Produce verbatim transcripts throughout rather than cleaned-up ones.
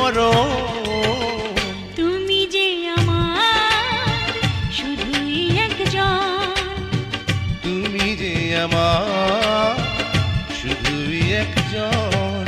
মরণ। তুমি যে আমার শুধুই একজন, তুমি যে আমার শুধুই একজন।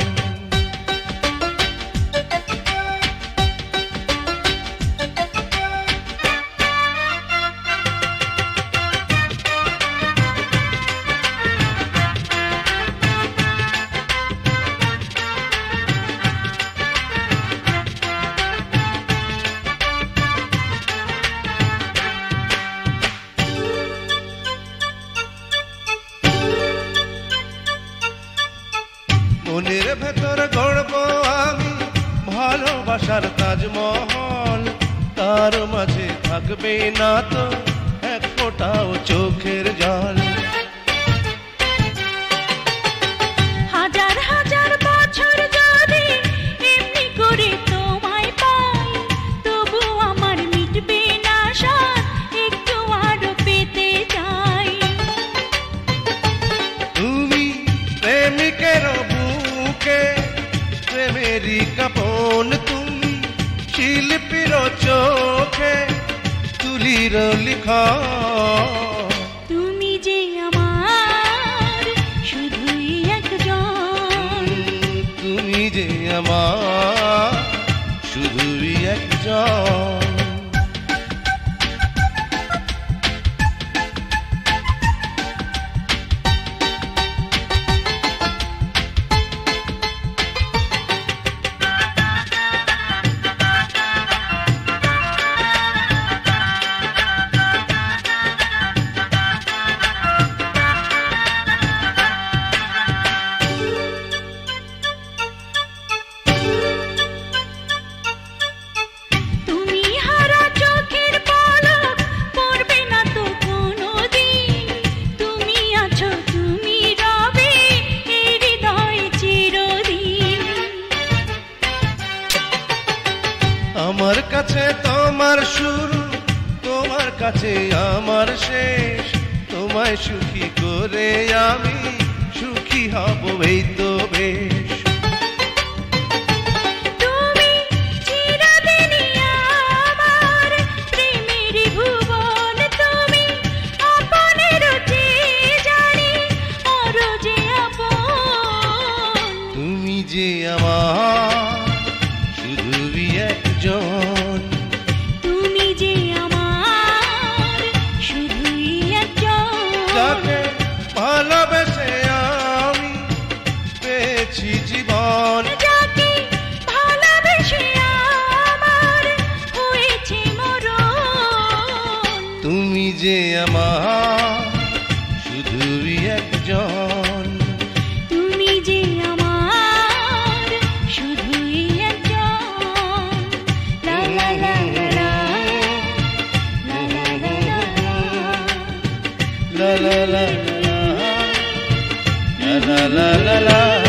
মনের ভেতর গড়ব আমি ভালোবাসার তাজমহল, তার মাঝে থাকবে না তো এক ফোঁটাও চোখের জল। হাজার হাজার বছর যদি এমনি করে তোমায় পাই, তবু আমার মিটবে না স্বাদ, একটু আরো পেতে চাই। তুমি প্রেমিকের বুকে প্রেমেরই কাপন, তুমি শিল্পীর চোখে তুলির লিখন। তুমি যে আমার শুধুই একজন, তুমি যে আমার শুধুই একজন। আমার কাছে তোমার শুরু, তোমার কাছে আমার শেষ, তোমায় সুখী করে আমি সুখী হব এই তো বেশ। তুমি চিরদিনই আমার প্রেমের ভুবন, তুমি আপনের চেয়ে জানি আরো যে আপন। তুমি যে আমার শুধুই একজন, তুমি যে আমার শুধুই একজন। যাকে ভালোবেসে আমি পেয়েছি জীবন, যাকে ভালোবেসে আমার হয়েছে মরণ। তুমি যে আমার শুধুই একজন, তুমি যে আমার শুধুই একজন। লা লা লা লা লা লা লা la la la la la la la la la